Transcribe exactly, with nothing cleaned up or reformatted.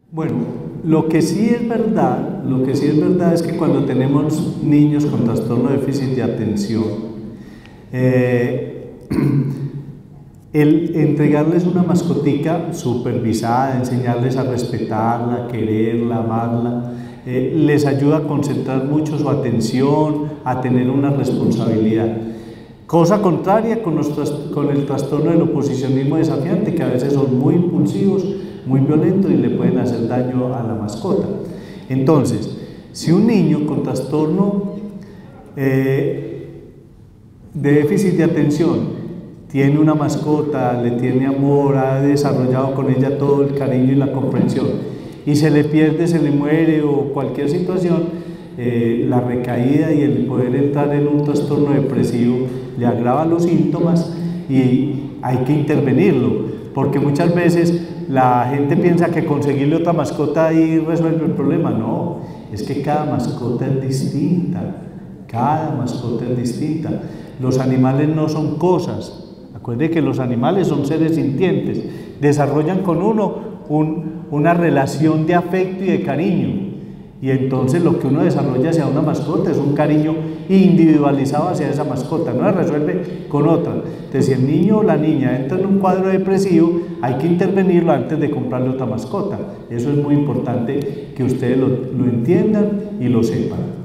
Bueno, lo que sí es verdad, lo que sí es verdad es que cuando tenemos niños con trastorno de déficit de atención, eh, el entregarles una mascotica supervisada, enseñarles a respetarla, quererla, amarla, eh, les ayuda a concentrar mucho su atención, a tener una responsabilidad. Cosa contraria con, los, con el trastorno del oposicionismo desafiante, que a veces son muy impulsivos, muy violentos y le pueden hacer daño a la mascota. Entonces, si un niño con trastorno eh, de déficit de atención tiene una mascota, le tiene amor, ha desarrollado con ella todo el cariño y la comprensión, y se le pierde, se le muere o cualquier situación, eh, la recaída y el poder entrar en un trastorno depresivo le agrava los síntomas y hay que intervenirlo, porque muchas veces la gente piensa que conseguirle otra mascota ahí resuelve el problema. No, es que cada mascota es distinta, cada mascota es distinta. Los animales no son cosas, acuérdense que los animales son seres sintientes, desarrollan con uno un, una relación de afecto y de cariño, y entonces lo que uno desarrolla hacia una mascota es un cariño individualizado hacia esa mascota, no se resuelve con otra. Entonces, si el niño o la niña entra en un cuadro depresivo, hay que intervenirlo antes de comprarle otra mascota. Eso es muy importante que ustedes lo, lo entiendan y lo sepan.